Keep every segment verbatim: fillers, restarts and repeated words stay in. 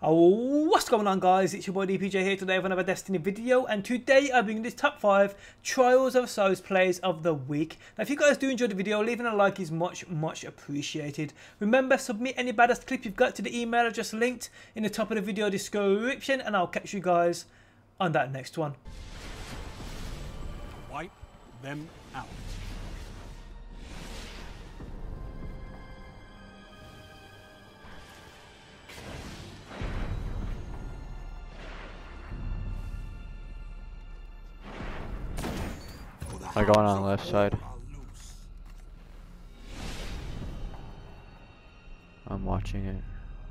Oh, what's going on, guys? It's your boy D P J here today with another Destiny video, and today I'm bringing this top five Trials of Osiris plays of the week. Now, if you guys do enjoy the video, leaving a like is much, much appreciated. Remember, submit any badass clip you've got to the email address linked in the top of the video description, and I'll catch you guys on that next one. Wipe them out. I'm going on the left side. I'm watching it.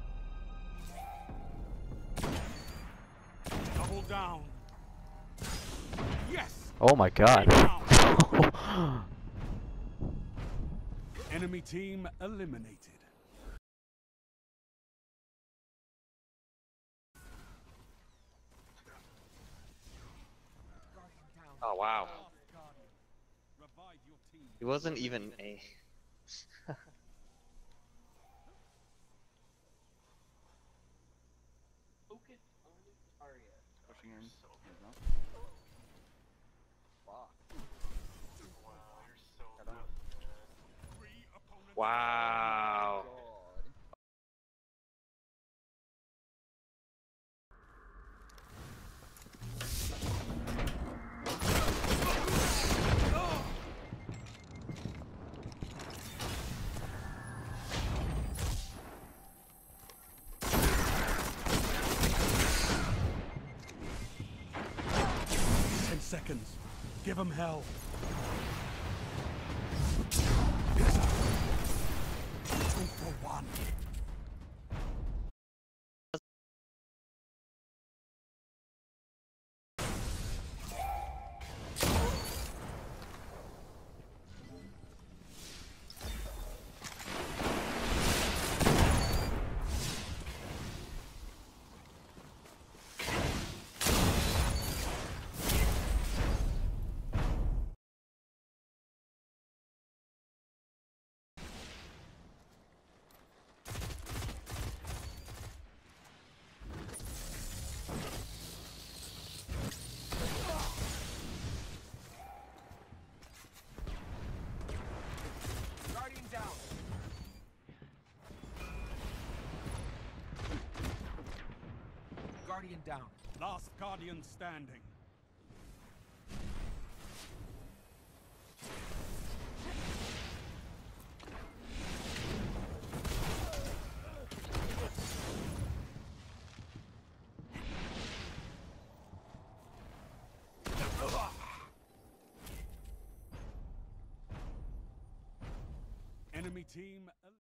Double down. Yes. Oh my god. Enemy team eliminated. Oh wow. He wasn't even a. Wow. Ten seconds. Give him hell. Two for one. Guardian down. Last Guardian standing. Enemy team.